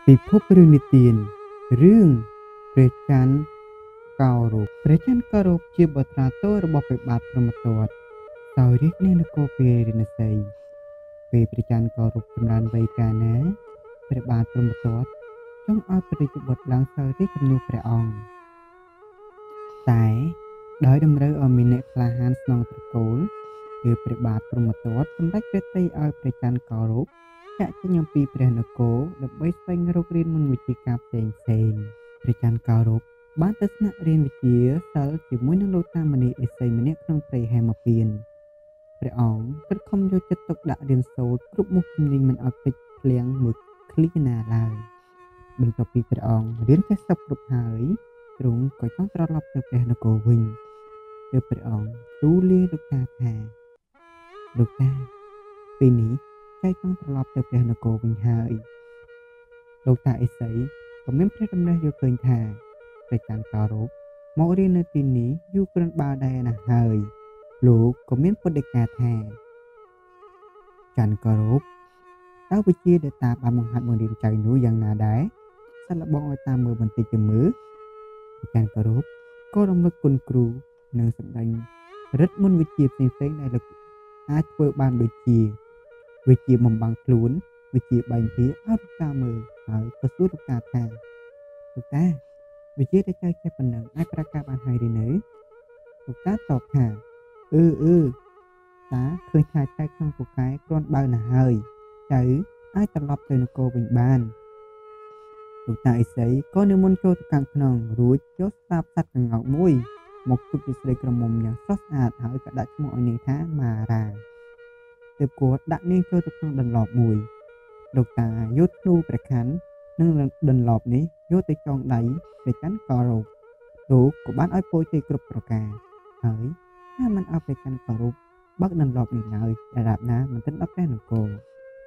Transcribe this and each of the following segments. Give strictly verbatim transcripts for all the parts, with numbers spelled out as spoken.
ពិភពរឿងនិទានរឿងព្រះច័ន្ទកោរពព្រះច័ន្ទកោរពជាបុត្រាទោលរបស់ព្រះបាទព្រហ្មទត្តសោយរាជនៅនគរពារាណសីពេលព្រះច័ន្ទកោរពចម្រើនវ័យកាលណាព្រះបាទព្រហ្មទត្តចង់ឲ្យព្រះរាជបុត្រឡើងសោយរាជជំនួសព្រះអង្គតែដោយតម្រូវឲ្យមានអ្នកក្លាហានស្នងត្រកូលគឺព្រះបាទព្រហ្មទត្តសម្រេចព្រះទ័យឲ្យព្រះច័ន្ទកោរពចាក់ចេញអំពីព្រះនគរដើម្បីស្វែងរករៀនមន្តវិជ្ជាការផ្សេងផ្សេងព្រះច័ន្ទកោរពបានទៅស្នាក់រៀនវិជ្ជាសិលជាមួយនឹងលោកតាមនីឥសីម្នាក់ក្នុងព្រៃហេមពាន្តព្រះអង្គខិតខំយកចិត្តទុកដាក់រៀនសូត្រគ្រប់មុខជំនាញមិនឲ្យភ្លេចភ្លាំងមួយឃ្លាណាឡើយបន្ទាប់ពីព្រះអង្គរៀនចេះសពគ្រប់ហើយទ្រង់ក៏ចង់ត្រឡប់ទៅព្រះនគរវិញទើបព្រះអង្គទូលលាលោកតាថាលោកតាពេលនេះចៅចង់ត្រឡប់ទៅព្រះនគរវិញហើយលោកតាឥសីក៏មានព្រះតម្រិះយល់ឃើញថាព្រះច័ន្ទកោរពមករៀននៅទីនេះយូរគ្រាន់បើដែរណាស់ហើយលោកក៏មានពុទ្ធដីកាថាច័ន្ទកោរពតើវិជ្ជាដែលតាបានបង្ហាត់បង្រៀនចៅនោះយ៉ាងណាដែរសិនលបងឲ្យតាមមើលបន្តិចទៅមើលព្រះច័ន្ទកោរពក៏រំលឹកគុណគ្រូនិងសម្ដែងរិទ្ធមន្តវិជ្ជាផ្សេងៗដែលលោកអាចធ្វើបានដូចជាវិជ្ជាបំបាំងខ្លួនវិជ្ជាបែងភាឲ្យលោកតាមើលហើយក៏សួរលោកតាថាលោកតាវិជ្ជាដែលចៅចេះប៉ុណ្ណឹងអាចប្រកាសបានហើយឬនៅលោកតាតបថាអឺអឺតាឃើញថាចៅក្នុងពូកែគ្រាន់បើណាស់ហើយចៅអាចត្រឡប់ទៅនគរវិញបានលោកតាឥសីក៏និមន្តចូលទៅខាងក្នុងរួចយកស្លាបសត្វកង្កោកមួយមកទុកជាស្រីក្រមុំយ៉ាងស្រស់ស្អាតហើយក៏ដាក់ឈ្មោះឲ្យនាងថាម៉ារ៉ាទើបគាត់ដាក់នាងចូលទៅក្នុងដន្លប់មួយលោកតាយកធ្នូព្រះខ័ននិងដន្លប់នេះយកទៅចងដៃព្រះច័ន្ទកោរពលោកក៏បានឲ្យពោជ័យគ្រប់ប្រការហើយថាមិនឲ្យព្រះច័ន្ទកោរពបើកដន្លប់នេះឡើយដរាបណាមិនទាន់ដល់ព្រះនគរ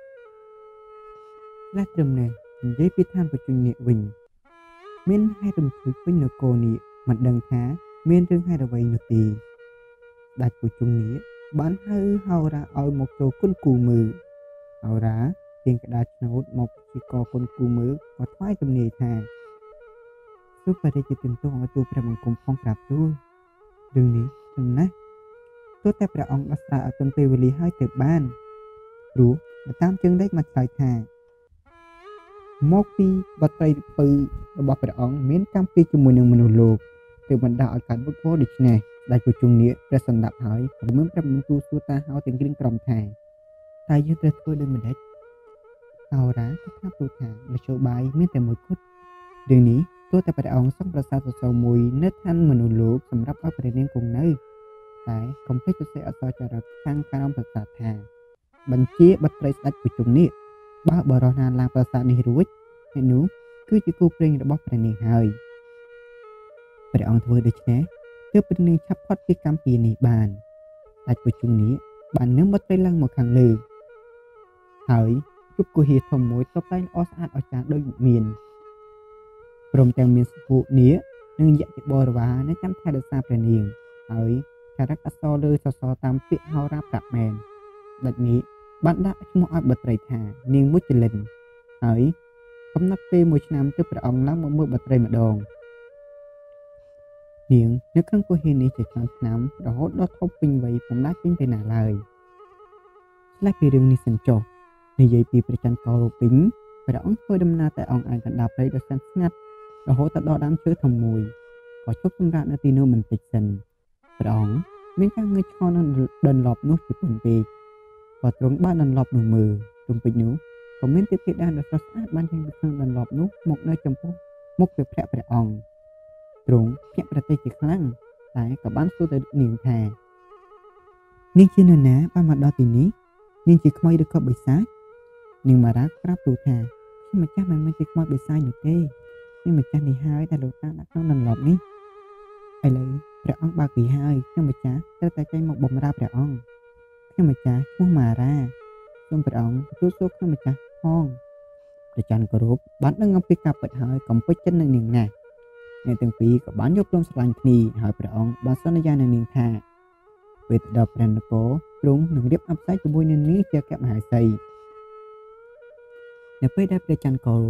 และត្រឹមនេះនិយាយពីឋានបច្ចុប្បន្ននេះវិញមានហេតុរំភើបពេញនគរនេះមិនដឹងថាមានរឿងហេតុអ្វីនោះទេដាច់បច្ចុប្បន្ននេះបានហៅហោរាឲ្យមកចូលគុណគូមើលហោរាទាញក្តារឆ្នោតមកជាកគុណគូមើលក៏ថ្វាយទំនាយថាសុបរិយទានទោសឲ្យទូព្រះបង្គំផងក្រាបទូលរឿងនេះខ្ញុំណាស់ទោះតែព្រះអង្គដោះស្រាយឲ្យទាន់ពេលវេលាហើយទើបបានព្រោះបើតាមជើងលេខមកឆ្លើយថាមកពីបត្រៃពៅរបស់ព្រះអង្គមានកម្មពីជាមួយនឹងមនុស្សលោកទើបបណ្ដាឲ្យកើតវឹកវរដូច្នេះដាច់ប្រជុំនេះព្រះសម្ដាប់ហើយក៏មានព្រះបន្ទូលសួរតាហៅទាំងគ្រឿងក្រំថាតែយើងត្រូវធ្វើដូចម្ដេចហោរាក៏ប្រាប់ទូថាមធ្យោបាយមានតែមួយគត់រឿងនេះទោះតែព្រះអង្គសង់ប្រាសាទសសរមួយនៅឋានមនុស្សលោកសម្រាប់ឲ្យព្រះនាងគង់នៅតែកុំភ្លេចសរសេរអក្សរចរិតខាងក្រោមប្រាសាទថាបញ្ជាបត្រីស្ដេចប្រជុំនេះបើបរិះណាឡើងប្រាសាទនេះរួចអ្នកនោះគឺជាគូព្រេងរបស់ព្រះនាងហើយព្រះអង្គធ្វើដូច្នេះទើបព្រះនាងឆាប់ផុតពីកម្មពីនេះបានដាច់ប្រជុំនេះបាននឹងបត្រីឡើងមកខាងលើហើយជប់គុហាធំមួយតបតែងល្អស្អាតអស្ចារ្យដូចមានព្រមទាំងមានសពុនេះនិងយៈតិបរិវារនៅចាំថែរក្សាព្រះនាងហើយចរិតអក្សរលើសសរតាមពាក្យហោរាប្រាប់មែនដូច្នេះបានដាក់ឈ្មោះឲ្យបត្រីថានាងមុចលិនហើយកំណត់ពេលមួយឆ្នាំទើបព្រះអង្គឡើងមកមើលបត្រីម្ដងនាងនៅក្នុងគុហានេះជាច្រើនឆ្នាំរហូតដល់ធំពេញវ័យពុំដាច់ពេញទៅណាឡើយឆ្លៃពីរឿងនេះសិនចុះនិយាយពីព្រះច័ន្ទកោរពវិញព្រះអង្គធ្វើដំណើរតែអង្គឯងកណ្ដាលព្រៃដ៏ស្ងាត់ស្ងាត់រហូតទៅដល់ដើមឈើធំមួយក៏ជប់សម្រាប់នៅទីនោះបន្តិចសិនព្រះអង្គមានការងើយឆ្ងល់នឹងដន្លប់នោះជាពន់ពេកក៏ទ្រង់បានដន្លប់នោះមើលជុំពេញនោះក៏មានទេពធីតាដ៏ស្រស់ស្អាតបានចេញពីក្នុងដន្លប់នោះមកនៅចំពោះមុខព្រះព្រះអង្គទ្រង់ភ្ញាក់ប្រទះជាខ្លាំងតែក៏បានសួរទៅនាងថានាងជានរណាបានមកដល់ទីនេះនាងជាខ្មោចឬក៏បិសាចនាងម៉ារ៉ាប្រាប់ទូថាខ្ញុំម្ចាស់មិនមែនជាខ្មោចបិសាចនោះទេខ្ញុំម្ចាស់នេះហើយដែលលោកតាដាក់ក្នុងដន្លប់នេះឥឡូវព្រះអង្គបើកពីហើយខ្ញុំម្ចាស់ត្រូវតែចេញមកបម្រើព្រះអង្គខ្ញុំម្ចាស់ឈ្មោះម៉ារ៉ាសូមព្រះអង្គទទួលសួរខ្ញុំម្ចាស់ផងព្រះច័ន្ទគោរពបានដឹងអំពីការពិតហើយកំពុចចិត្តនឹងនាងណាស់អ្នកទាំងពីរក៏បានយកព្រមស្រឡាញ់គ្នាហើយព្រះអង្គបានសន្យានឹងនាងថាពេលទៅដល់ព្រះនគរទ្រង់នឹងរៀបអភិសេកជាមួយនឹងនាងជាអគ្គមហេសីនៅពេលដែលព្រះច័ន្ទគោរព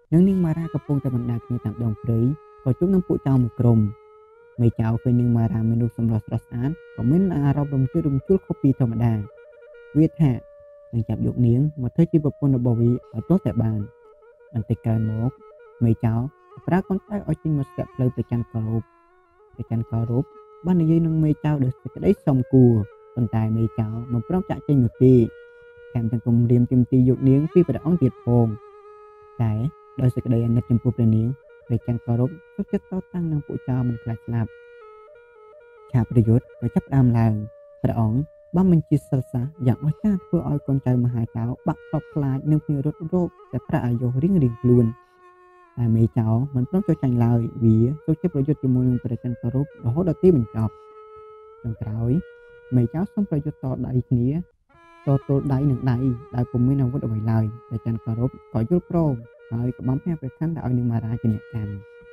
នឹងនាងម៉ារ៉ាកំពុងតែបណ្ដាគ្នាតាមដងព្រៃក៏ជួបនឹងពួកចៅមួយក្រុមមេចៅឃើញនាងម៉ារ៉ាមានរូបសម្រស់ស្រស់ស្អាតក៏មានអារម្មណ៍រំជើបរំជួលខុសពីធម្មតាវាថានឹងចាប់យកនាងមកធ្វើជាប្រពន្ធរបស់វាឲ្យទាល់តែបានបន្តិចក្រោយមកមេចៅប្រើកូនចៅឲ្យចេញមកស្ទាក់ផ្លូវប្រច័ណ្ឌគោរពប្រច័ណ្ឌគោរពបាននិយាយនឹងមេចៅដោយសេចក្តីសុំគួរប៉ុន្តែមេចៅមិនព្រមចាក់ចេញនោះទេថែមទាំងគំរាមទាមទារយកនាងពីព្រះអង្គទៀតផងតែដោយសេចក្តីអាណិតចំពោះព្រះនាងព្រះច័ន្ទគោរពទុកចិត្តតតាំងនឹងពួកចៅមិនខ្លាចស្លាប់ឆាប្រយុទ្ធក៏ចាប់ផ្ដើមឡើងព្រះអង្គបានបញ្ជាសិលសាយ៉ាងអស្ចារ្យធ្វើឲ្យកូនចៅមហាចៅបាក់ខ្លោបខ្លាចនឹងភ្នៀវរត់រោគតែប្រាក់អាយុរៀងរៀងខ្លួនតែមេចៅមិនព្រមចុះចាញ់ឡើយវាទុកចិត្តប្រយុទ្ធជាមួយនឹងព្រះច័ន្ទគោរពរហូតដល់ទីបញ្ចប់ចុងក្រោយមេចៅសូមប្រយុទ្ធតដៃគ្នាតទល់ដៃនឹងដៃដោយពុំមានអាវុធអ្វីឡើយព្រះច័ន្ទគោរពក៏យល់ព្រមហើយក៏បានផ្ញើព្រះខ័នទៅឲ្យនាងម៉ារ៉ាជាអ្នកកាន់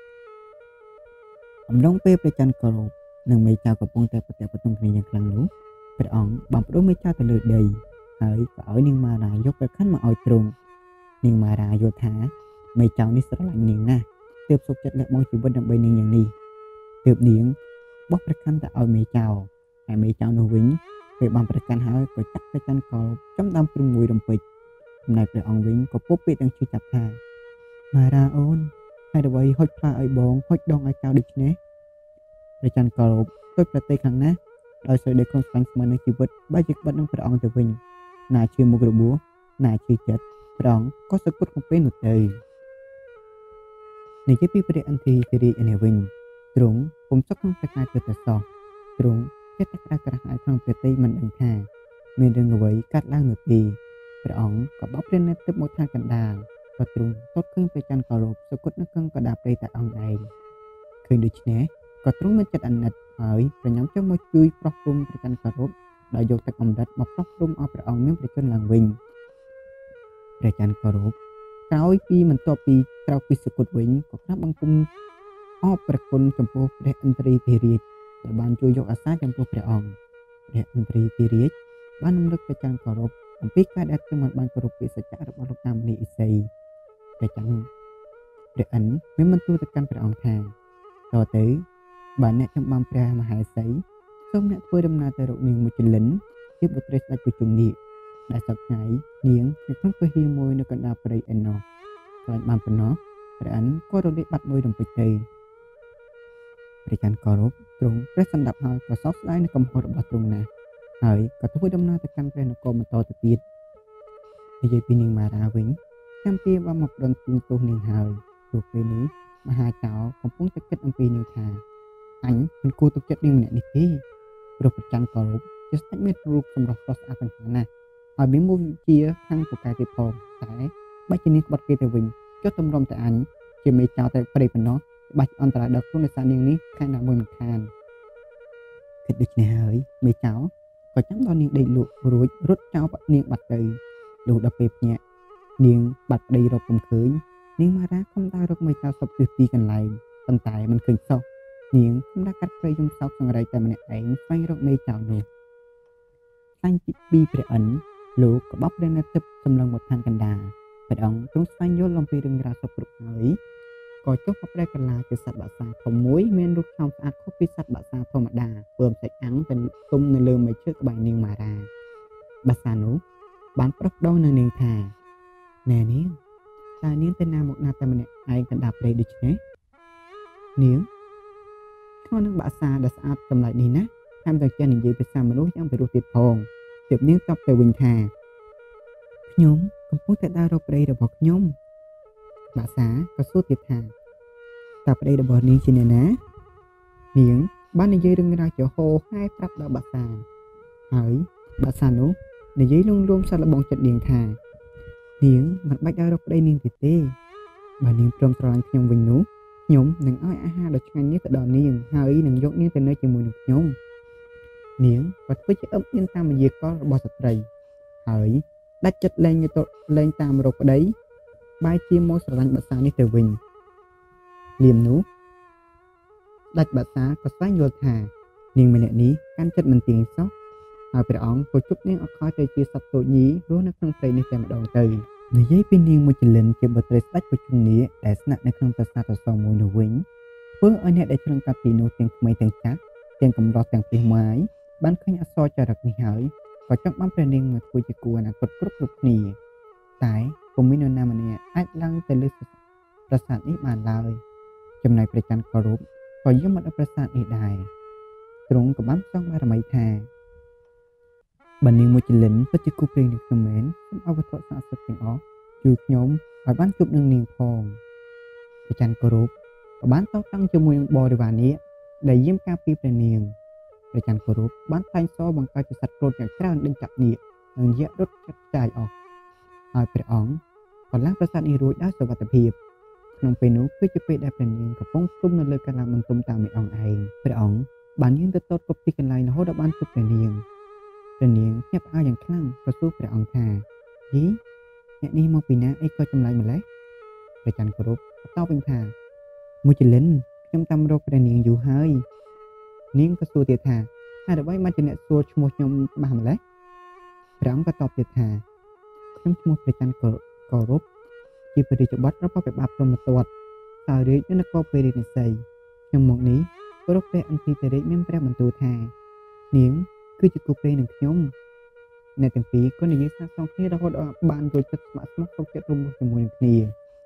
អំឡុងពេលព្រះច័ន្ទគោរពនិងមេចៅកំពុងតែប្រតិបត្តិគ្នាយ៉ាងខ្លាំងនោះព្រះអង្គបានប្តូរមេចៅទៅលើដីហើយក៏ឲ្យនាងម៉ារ៉ាយកព្រះខ័នមកឲ្យទ្រង់នាងម៉ារ៉ាយល់ថាមេចៅនេះស្រឡាញ់នាងណាស់ទើបសុខចិត្តលះបង់ជីវិតដើម្បីនាងយ៉ាងនេះទើបនាងបោះព្រះខ័នទៅឲ្យមេចៅហើយមេចៅនោះវិញពេលបានព្រះខ័នហើយក៏ចាក់ព្រះច័ន្ទគោរពចំដើមព្រំមួយរំពេចចំណែកព្រះអង្គវិញក៏ពុបពាក្យទាំងជឿចាប់ថាម៉ារ៉ាអូនហើយអ្វីហុចផ្លាឲ្យបងហុចដងឲ្យចៅដូចនេះព្រះច័ន្ទគោរពទុយប្រតិខាងណាដោយសេចក្តីខំស្វែងស្មើនឹងជីវិតបែរជាបាត់នឹងព្រះអង្គទៅវិញណាជឿមុខរបួសណាជឿចិត្តព្រះអង្គក៏សឹកពុតកំពេញនោះទៅនិយាយពីព្រះអន្ទីទិរាជនេះវិញទ្រង់ពុំសុខក្នុងប្រការចិត្តសោះទ្រង់ចិត្តតែក្តៅក្រហាយក្នុងព្រះតីមិនដឹងថាមានរឿងអ្វីកាត់ឡើងនោះទេព្រះអង្គក៏បោកព្រះនេត្រទៅមកខាងកណ្ដាលក៏ទ្រង់ទតឃើញព្រះច័ន្ទគោរពសគត់នៅកឹងកដាព្រៃតែអង្គឯងឃើញដូច្នេះក៏ទ្រង់មានចិត្តអាណិតហើយប្រញាប់ចុះមកជួយប្រោះព្រំព្រះច័ន្ទគោរពដោយយកទឹកអមរិតមកប្រោះព្រំឲ្យព្រះអង្គមានព្រះជន្មឡើងវិញព្រះច័ន្ទគោរពក្រោយពីបន្ទាប់ពីក្រោកពីសគត់វិញក៏ក្រាបបង្គំអរព្រះគុណចំពោះព្រះឥន្ទ្រីធិរាជដែលបានជួយយកអាសាចំពោះព្រះអង្គព្រះឥន្ទ្រីធិរាជបានរំលឹកព្រះច័ន្ទគោរពអំពីការដែលទ្រង់បានគោរពពីសច្ចៈរបស់លោកតាមនីឥសីព្រះច័ន្ទព្រះឥន្ទមានបន្ទូលទៅកាន់ព្រះអង្គថាតទៅបើអ្នកចំបំព្រះមហេសីសូមអ្នកធ្វើដំណើរទៅរកនាងមុជលិនជាបុត្រីស្ដេចពុជនីដែលសពថ្ងៃនាងនៅក្នុងពហិមួយនៅកណ្ដាលព្រៃឯណោះខ្លាចបានប៉ុណ្ណោះព្រះឥន្ទក៏រលាកបាត់មួយរំពេចទៅព្រះច័ន្ទគោរពទ្រង់ព្រះសម្ដាប់ហើយក៏សោកស្ដាយនឹងកំហុសរបស់ទ្រង់ណាស់ហើយក៏ធ្វើដំណើរទៅកាន់ព្រះនគរបន្តទៅទៀតនិយាយពីនាងម៉ារ៉ាវិញចាំពីបានមកដន្ទិញទោសនាងហើយព្រោះពេលនេះមហាចៅកំពុងតែគិតអំពីនាងថាអញមិនគួរទុកចិត្តនាងម្នាក់នេះទេព្រោះព្រះច័ន្ទគោរពជាស្ដេចមានរូបសម្រស់ស្រស់ស្អាតខ្លាំងណាស់ហើយមានមុខវិជ្ជាខាងពូកែទៀតផងតែបើជានាងក្បត់គេទៅវិញចុះទម្រាំតែអញជាមេចៅតែព្រៃប៉ុណ្ណោះបាច់អន្តរាយដល់ខ្លួននៃសារនាងនេះខាងណាមួយមិនខានគិតដូច្នេះហើយមេចៅក៏ចាំដល់នាងដេកលក់រួចរត់ចោលនាងបាត់ទៅលុះដល់ពេលភ្ញាក់នាងបាត់ប្តីរកពុំឃើញនាងម៉ារ៉ាខំដើររកមេចៅសពទិសទីកន្លែងប៉ុន្តែមិនឃើញសោះនាងខំដើរកាត់ព្រៃយំសោកសង្រៃតែម្នាក់ឯងស្វែងរកមេចៅនោះសាញ់ពីព្រះឥន្ទលោកក៏បបព្រះនេត្រទឹកសម្លឹងមកខាងកណ្ដាលព្រះអង្គទ្រង់ស្វែងយល់អំពីរឿងរ៉ាវសពគ្រប់ហើយក៏ចុះបព្រះកលាជាសត្វបក្សាធំមួយមានរូបឆោមស្អាតខុសពីសត្វបក្សាធម្មតាពើមសាច់អាំងទៅទុំនៅលើមេឈើក្បែរនាងម៉ារ៉ាបក្សានោះបានប្រោះដងនឹងនាងថាណែនាងតើនាងទៅណាមកណាតែម្នាក់ឯងកណ្ដាលព្រៃដូចនេះនាងឈ្មោះនឹងបក្សាដែលស្អាតចម្លែកនេះណាតាមតែចេះនិយាយភាសាមនុស្សយ៉ាងពិរោះទៀតផងទើបនាងតបទៅវិញថាខ្ញុំកំពុងតែដើររកប្តីរបស់ខ្ញុំបក្សាក៏សួរទៀតថាតើប្តីរបស់នាងជាអ្នកណានាងបាននិយាយរឿងរ៉ាវជាហោហាយប្រាប់ដល់បក្សាហើយបក្សានោះនិយាយលងលំសាត់លបងចិត្តនាងថានាងមិនបាច់ដើររកប្តីនាងទៀតទេបើនាងព្រមស្រឡាញ់ខ្ញុំវិញនោះខ្ញុំនឹងឲ្យអាហារដ៏ឆ្ងាញ់នេះទៅដល់នាងហើយនឹងយកនាងទៅនៅជាមួយនឹងខ្ញុំនាងក៏ធ្វើជាអឹបអៀនតាមវិយាកលរបស់ស្ត្រីហើយដាច់ចិត្តលែងទៅលែងតាមរកប្តីបែរជាមកស្រឡាញ់បក្សានេះទៅវិញលៀមនោះដាច់បក្សាក៏ស្វែងយល់ថានាងម្នាក់នេះកាន់ចិត្តមិនទៀងសោះហើយព្រះអង្គក៏ជប់នាងឲ្យខ້ອຍទៅជាសត្វតូចញីរស់នៅក្នុងព្រៃនេះតែម្ដងទៅនិយាយពីនាងមុជលិនជាបុត្រីស្ដេចពុជនីដែលស្នាក់នៅក្នុងប្រាសាទអសរមួយនោះវិញធ្វើឲ្យអ្នកដែលឆ្លងកាត់ទីនោះទាំងក្មេងទាំងចាស់ទាំងកំឡោះទាំងពីម៉ាយបានឃើញអសរចរិតនេះហើយក៏ចង់បានព្រះនាងមកធ្វើជាគូអនាគតគ្រប់គ្រប់គ្នាតែពុំមាននរណាម្នាក់អាចឡើងទៅលើប្រាសាទនេះបានឡើយចំណែកព្រះច័ន្ទគោរពក៏យាងមកដល់ប្រាសាទនេះដែរទ្រង់ក៏បានសងបារមីថាបើនាងមុជលិនពិតជាគូព្រេងនឹងខ្ញុំមែនសូមឲ្យវត្ថុស័ក្តិសិទ្ធិទាំងអស់ជួយខ្ញុំឲ្យបានជួបនឹងនាងផងព្រះច័ន្ទគោរពក៏បានតតាំងជាមួយនឹងបរិវារនេះដែលយាមការពីព្រះនាងព្រះច័ន្ទគោរពបានថ្លែងសរបង្កើតជាសត្វក្រូចយ៉ាងច្រើនដេញចាប់នាគនិងយៈរត់ចាត់ចាយអស់ហើយព្រះអង្គក៏ឡើងប្រាសាទនេះរួចដោយសុវត្ថិភាពក្នុងពេលនោះគឺជាពេលដែលព្រះនាងកំពុងស្ទុំនៅលើកណ្ដាលបន្ទំតាមឯអង្គឯងព្រះអង្គបានយាងទៅតតគ្រប់ទីកន្លែងរហូតដល់បានជួបព្រះនាងព្រះនាងភ្ញាក់ផ្អើលយ៉ាងខ្លាំងក៏សួរព្រះអង្គថាយីអ្នកនេះមកពីណាអីក៏ចម្លែកម្ល៉េះព្រះច័ន្ទគោរពក៏តបវិញថាមុជលិនខ្ញុំតាមរកព្រះនាងយូរហើយនាងក៏សួរទៀតថាហេតុអ្វីមកជាអ្នកសួរឈ្មោះខ្ញុំច្បាស់ម្ល៉េះព្រះអង្គក៏តបទៀតថាខ្ញុំឈ្មោះព្រះច័ន្ទគោរពជាព្រះរាជបុត្ររបស់ព្រះបាទព្រហ្មទត្តសោយរាជនៅនគរពេរិនិស័យខ្ញុំមកនេះគោរពព្រះអន្តិតរាជមានព្រះបន្ទូលថានាងគឺជាគូព្រេងនឹងខ្ញុំអ្នកទាំងពីរក៏និយាយសាកសងគ្នារហូតដល់បានយល់ចិត្តស្ម័គ្រស្មោះសុខចិត្តរួមរស់ជាមួយនឹងគ្នា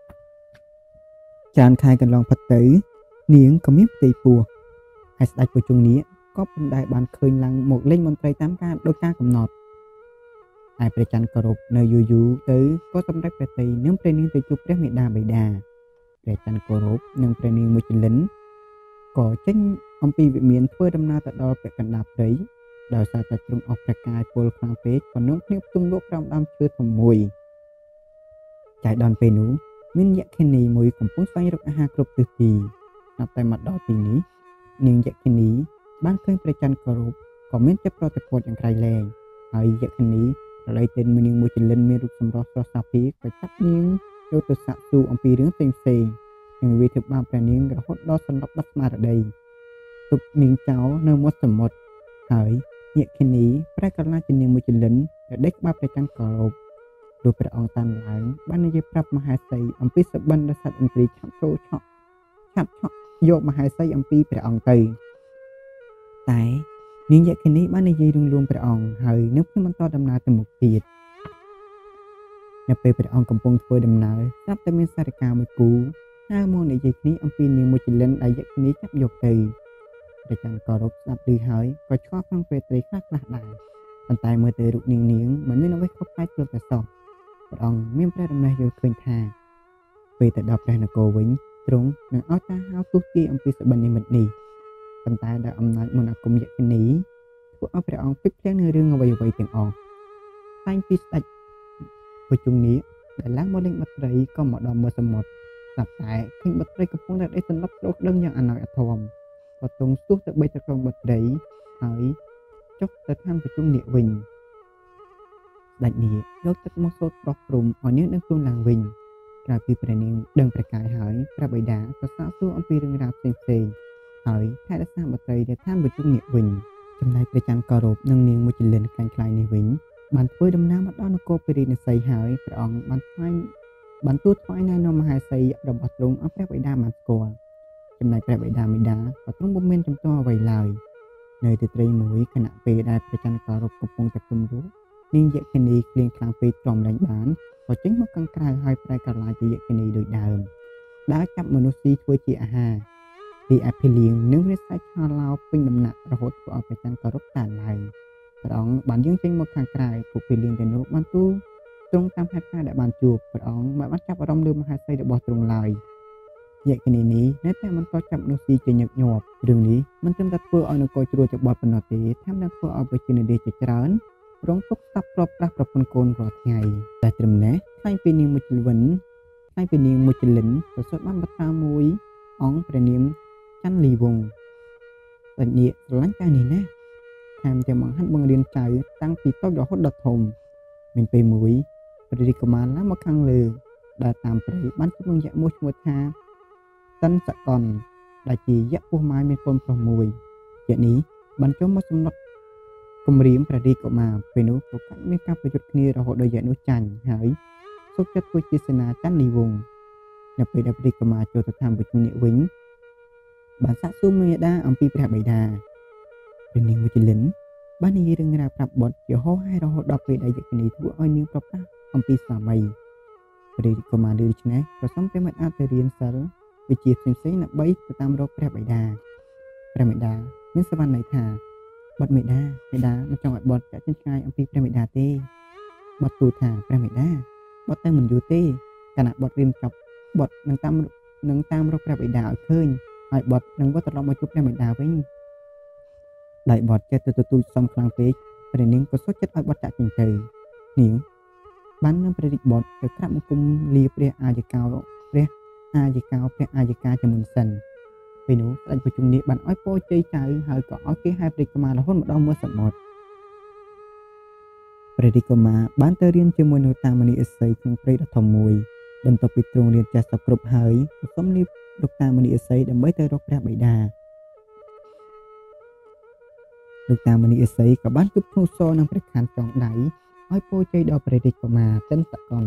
ចានខែកន្លងផុតទៅនាងក៏មានផ្ទៃពោះហើយស្ដេចពុជនីក៏ពុំដែលបានឃើញឡើងមកលេងមន្ត្រីតាមការដោយការកំណត់ហើយព្រះច័ន្ទគោរពនៅយូរយូរទៅក៏សម្រេចព្រះតីនឹងព្រះនាងទៅជួបព្រះមេដាបិតាព្រះច័ន្ទគោរពនិងព្រះនាងមុជលិនក៏ចេញអំពីវិមានធ្វើដំណើរទៅដល់ពាក់កណ្ដាលព្រៃដោយសារតែទ្រង់អស់ព្រះកាយពលខ្លាំងពេកក៏នាំគ្នាផ្ទុំលក់ក្រោមដើមឈើធំមួយចៃដន្យពេលនោះមានយក្ខិនីមួយកំពុងស្វែងរកអាហារគ្រប់ទិសទីស្រាប់តែមកដល់ទីនេះនាងយក្ខិនីបានឃើញព្រះច័ន្ទគោរពក៏មានចិត្តប្រតិព័ទ្ធយ៉ាងក្រៃលែងហើយយក្ខិនីរលៃទៅនាងមុជលិនមានរូបសម្រស់ស្រស់សាពីក៏ចាប់នាងយកទៅសាកសួរអំពីរឿងផ្សេងផ្សេងនិងវាធ្វើបាបព្រះនាងរហូតដល់សន្លប់បាត់ស្មារតីទុកនាងចោលនៅមាត់សមុទ្រហើយយក្ខិនីប្រែក្រឡាជានាងមុជលិនដែលដេកក្បាលព្រះច័ន្ទគោរពលុះព្រះអង្គតាន់ឡើងបាននិយាយប្រាប់មហេសីអំពីសបិនដែលសត្វឥន្ទ្រីឆាប់ចូលឆក់ឆាប់ឆក់យកមហេសីអំពីព្រះអង្គទៅតែនាងយក្ខិនីបាននិយាយលួងលោមព្រះអង្គហើយនឹងព្យាបន្តដំណើរទៅមុខទៀតនៅពេលព្រះអង្គកំពុងធ្វើដំណើរស្រាប់តែមានសារិកាមួយគូហៅមកនិយាយគ្នាអំពីនាងមុជលិនដែលយក្ខិនីចាប់យកទៅព្រះច័ន្ទគោរពស្ដាប់ឮហើយក៏ឆ្ងល់ក្នុងពេលត្រីខ្លះខ្លះដែរប៉ុន្តែមើលទៅរូបនាងនាងមិនមានអ្វីខុសប្លែកព្រមតែសោះព្រះអង្គមានព្រះដំណេះយល់ឃើញថាពេលទៅដល់ព្រះនគរវិញទ្រង់នឹងឲ្យតាហៅទូទាយអំពីសបិននិមិត្តនេះប៉ុន្តែដោយអំណាចមន្តអាគមយក្ខិនីធ្វើឲ្យព្រះអង្គភ្លេចភ្លាំងនៅរឿងអ្វីអ្វីទាំងអស់តែងពីស្ដេចពុជនីដែលឡើងមកលេងបត្រីក៏មកដល់មើលសមុទ្រស្រាប់តែឃើញបត្រីកំពុងតែដេកសន្លប់ស្ដោកដឹងយ៉ាងអាណោចអាធមក៏ទ្រង់ស្ទុះទៅបីទៅក្នុងបត្រីហើយចុះទៅឋានប្រជុំនាគវិញស្ដេចនាគយកទឹកមកសូត្រប្រោះព្រំឲ្យនាងដឹងខ្លួនឡើងវិញក្រោយពីព្រះនាងដឹងព្រះកាយហើយព្រះបិតាក៏សាកសួរអំពីរឿងរ៉ាវផ្សេងផ្សេងហើយថែរក្សាបត្រីនៅឋានប្រជុំនាគវិញចំណែកព្រះច័ន្ទគោរពនិងនាងមុជលិនខ្លាំងខ្លាយនេះវិញបានធ្វើដំណើរមកដល់នគរពេរិនិស័យហើយព្រះអង្គបានថ្វាយបានទូលថ្វាយណែនាំមហេសីរបស់ទ្រង់ឲ្យព្រះបិតាបានស្គាល់ចំណែកព្រះបិតាមេដាក៏ទ្រង់ពុំមានចំទាស់អ្វីឡើយនៅទីត្រីមួយខណៈពេលដែលព្រះច័ន្ទគោរពកំពុងតែគំរូនាងយក្ខិនីក្លៀងខ្លាំងពេកទ្រាំលែងបានក៏ចេញមកខាងក្រៅហើយប្រែក្រឡាជាយក្ខិនីដូចដើមដើរចាប់មនុស្សស៊ីធ្វើជាអាហារទីអភិលៀងនឹងវាសាច់ឆោឡោពេញដំណាក់រហូតធ្វើឲ្យព្រះច័ន្ទគោរពតានឡើងព្រះអង្គបានយាងចេញមកខាងក្រៅពួកភិលៀងទាំងនោះបានទូលទ្រង់តាមហេតុការណ៍ដែលបានជួបព្រះអង្គបានចាប់អារម្មណ៍លើមហេសីរបស់ទ្រង់ឡើយយក្ខិនីនេះនៅតែបន្តចាប់មនុស្សស៊ីជាញឹកញាប់រឿងនេះមិនត្រឹមតែធ្វើឲ្យនគរជ្រួលច្បល់ប៉ុណ្ណោះទេថែមទាំងធ្វើឲ្យប្រជានារីជាច្រើនរងទុក្ខស្ដាប់ប្រាប់ប្រាស់ប្រពន្ធកូនរាល់ថ្ងៃតែត្រឹមនេះខ្លាញ់ពីនាងមុជលិនខ្លាញ់ពីនាងមុជលិនក៏សូត្របានបត្រាមួយអង្គព្រះនាមច័ន្ទលីវង្សតែនាគស្រឡាញ់ចៅនេះណាថែមទាំងបង្ហាត់បង្រៀនចៅតាំងពីតូចរហូតដល់ធំមានពេលមួយព្រះរាជកុមារឡើងមកខាងលើដើរតាមព្រៃបានជួបនឹងយក្សមួយឈ្មោះថាតិនសកុនដែលជាយក្សពោះម៉ាយមានកូនប្រុសមួយយក្សនេះបានចូលមកសំណត់គំរាមព្រះរាជកុមារពេលនោះក៏កាច់មានការប្រយុទ្ធគ្នារហូតដល់យក្សនោះចាញ់ហើយសុខចិត្តធ្វើជាសេនាចន្ទលីវង្សនៅពេលដែលព្រះរាជកុមារចូលទៅតាមវិជ្ជានេះវិញបានសាកសួរមេដាអំពីព្រះបិតាព្រះនាងមុជលិនបាននិយាយរឿងរ៉ាវប្រាប់បុត្រជាហោហែរហូតដល់ពេលដែលយក្ខនីធ្វើឲ្យនាងប្រកាសអំពីស្វាមីព្រះរាជកុមារឮដូច្នេះក៏សុំព្រះមេដាទៅរៀនសិលវិជ្ជាផ្សេងៗដើម្បីទៅតាមរកព្រះបិតាព្រះមេដាមានសវណ្ណន័យថាបុត្រមេដាមេដាមិនចង់ឲ្យបុត្រចាក់ចេញឆ្ងាយអំពីព្រះមេដាទេបុត្រទូលថាព្រះមេដាបុត្រទៅមិនយូរទេកាលណាបុត្ររៀនចប់បុត្រនឹងតាមនឹងតាមរកព្រះបិតាឲ្យឃើញហើយបុត្រនឹងវិលត្រឡប់មកជួបព្រះមេដាវិញដោយបុត្រចេះទៅទទួលសំខ្លាំងពេកព្រះនាងក៏សុខចិត្តឲ្យបុត្រចាក់ចេញទៅនាងបាននឹងព្រះរាជបុត្រទៅក្រាបបង្គំលាព្រះអាយកោព្រះអាយកោព្រះអាយកាជាមុនសិនពេលនោះស្ដេចប្រជុំនេះបានឲ្យពរជ័យចៅហើយក៏ឲ្យគេហៅព្រះរាជកុមាររហូតមកដល់មួយសមុទ្រព្រះរាជកុមារបានទៅរៀនជាមួយនៅតាមនីឥសីក្នុងព្រៃដ៏ធំមួយបន្ទាប់ពីទ្រង់រៀនចេះសពគ្រប់ហើយក៏សុំលាលោកតាមនីឥសីដើម្បីទៅរកព្រះបិតាលោកតាមនីឥសីក៏បានជួបធ្នូសរនឹងព្រះខ័នចងដៃឲ្យពរជ័យដល់ព្រះរាជកុមារទិនសកល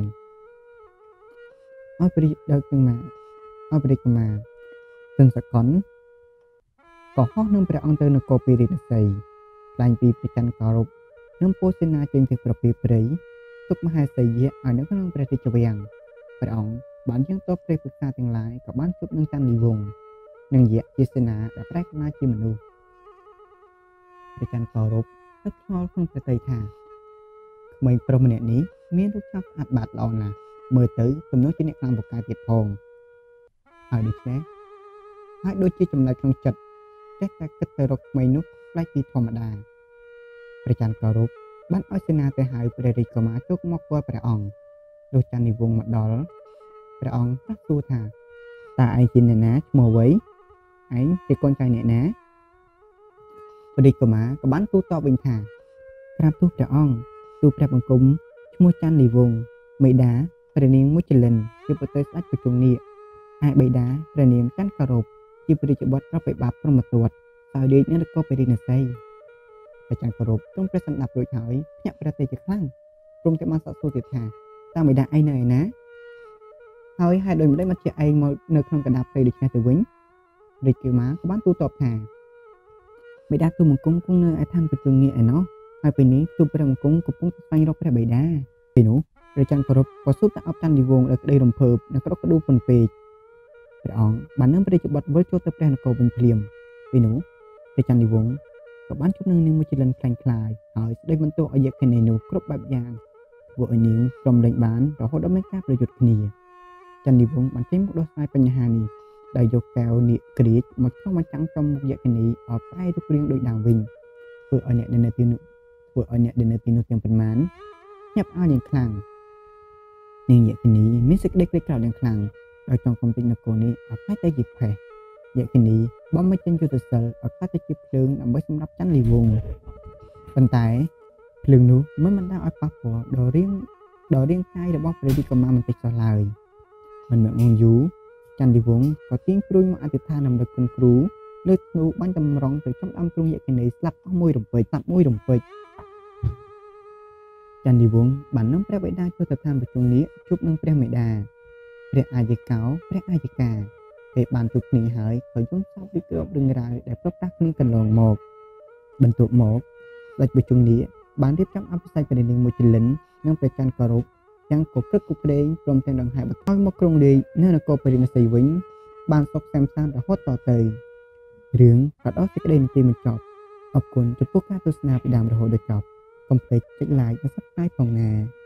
ឲ្យព្រះរាជកុមារឲ្យព្រះរាជកុមារទិនសកលក៏ហោះនឹងព្រះអង្គទៅនគរពារាណសីខ្លាញ់ពីព្រះច័ន្ទគោរពនឹងពោសេនាចេញទៅប្រពៃព្រៃទុកមហេសីយៈឲ្យនៅក្នុងព្រះរាជវាំងព្រះអង្គបានយាងទៅព្រះពុទ្ធសាទាំងឡាយក៏បានជួបនឹងចន្ទលីវង្សនិងយៈជាសេនាដែលប្រែក្លាយជាមនុស្សព្រះច័ន្ទគោរពទឹកឆ្ងល់ក្នុងប្រតិថាក្មេងប្រុសម្នាក់នេះមានរូបឆាប់ស្អាតបាតល្អណាស់មើលទៅទំនងជាអ្នកខ្លាំងពូកែទៀតផងហើយដូច្នេះហើយដូចជាចំណែកក្នុងចិត្តចេះតែគិតទៅរកក្មេងនោះផ្លែកពីធម្មតាព្រះច័ន្ទគោរពបានឲ្យសេនាទៅហៅព្រះរាជកុមារចូលមកគាល់ព្រះអង្គលុះច័ន្ទនិវង្សមកដល់ព្រះអង្គត្រាស់សួរថាតើឯងជាអ្នកណាឈ្មោះអ្វីឯងជាកូនចៅអ្នកណាព្រះរាជកុមារក៏បានទូលតបវិញថាក្រាបទូលព្រះអង្គទូលព្រះបង្គំឈ្មោះច័ន្ទលីវង្សមេដាព្រះនាងមុជលិនជាប្រតិស្ដេចប្រជុំនេះឯបិតាព្រះនាមច័ន្ទគោរពជាព្រះរាជបុត្រប្រពៃបាបព្រហ្មទត្តសោយរាជនៅនគរពារាណសីព្រះច័ន្ទគោរពទ្រង់ព្រះសម្ដាប់រួចហើយភ្ញាក់ព្រះទ័យជាខ្លាំងព្រមទាំងបានសាកសួរទៀតថាតើបិតាឯងនៅឯណាហើយហេតុដូចម្តេចមកជាឯងមកនៅក្នុងកណ្ដាលព្រៃដូចនេះទៅវិញរាជកុមារក៏បានទូលតបថាបិតាទូលបង្គំគង់នៅឯឋានប្រជុំនេះឯណោះហើយពេលនេះទូលព្រះបង្គំកំពុងស្វែងរកព្រះបិតាពេលនោះព្រះច័ន្ទគោរពក៏សួរទៅអបច័ន្ទលីវង្សដោយក្តីរំភើបនិងក្រកក្ដួលពន់ពេកព្រះអង្គបាននឹងព្រះរាជបុត្រវិលចូលទៅព្រះនគរវិញភ្លាមពេលនោះព្រះច័ន្ទលីវង្សក៏បានជួបនឹងនាងមុជលិនខ្លាញ់ខ្លាយហើយស្ដីបន្ទោសឲ្យយក្ខិនីនោះគ្រប់បែបយ៉ាងធ្វើឲ្យនាងព្រមលែងបានរហូតដល់មានការប្រយុទ្ធគ្នាច័ន្ទលីវង្សបានចេញមកដោះស្រាយបញ្ហានេះដោយយកកែវនាគក្រៀកមកឆ្លងមកចាំងចំមុខយក្ខិនីឲ្យប្រែរូបរាងដូចដើមវិញធ្វើឲ្យអ្នកនៅទីនោះធ្វើឲ្យអ្នកនៅទីនោះទាំងប៉ុន្មានញាប់អោយយ៉ាងខ្លាំងនាងយក្ខិនីមានសេចក្តីក្រីក្រយ៉ាងខ្លាំងដោយចង់កំទេចនគរនេះឲ្យខ្លាចទៅជាផេះយក្ខិនីបំមិនចេញយុទ្ធសិលឲ្យខ្លាចទៅជាភ្លើងដើម្បីសម្រាប់ច័ន្ទលីវង្សប៉ុន្តែភ្លើងនោះមិនបណ្ដាលឲ្យប៉ះពាល់ដល់រាងដល់រាងកាយរបស់ព្រះរាជកុមារបន្តិចសោះឡើយមិនមកងយូរច័ន្ទលីវង្សក៏ទាញព្រួយមកអធិដ្ឋានដើម្បីគុណគ្រូលើធ្នូបាញ់តម្រង់ទៅចំដាំទ្រូងយក្ខិនីស្លាប់អស់មួយរំពេចស្លាប់មួយរំពេចច័ន្ទលីវង្សបាននាំព្រះបិតាចូលទៅឋានប្រជុំនេះជួបនឹងព្រះមេដាព្រះអាយកោព្រះអាយកាពេលបានជួបគ្នាហើយក៏យល់សពពីគ្រប់រឿងរ៉ាវដែលប្រព្រឹត្តគ្នាកន្លងមកបន្ទាប់មកស្ដេចប្រជុំនេះបានរៀបចំអភិសេកព្រះនាងមុជលិននិងព្រះច័ន្ទគោរពទាំងកក្រឹកគក្រែងព្រមទាំងដង្ហែបន្ថយមកគ្រងរាជនៅនគរពារាណសីវិញបានសុខសែនសានរហូតតទៅរឿងក៏ដល់សេចក្តីនីតិបញ្ចប់អរគុណចំពោះការទស្សនាពីដើមរហូតដល់ចប់កុំភ្លេចចុច like និង Subscribe ផងណា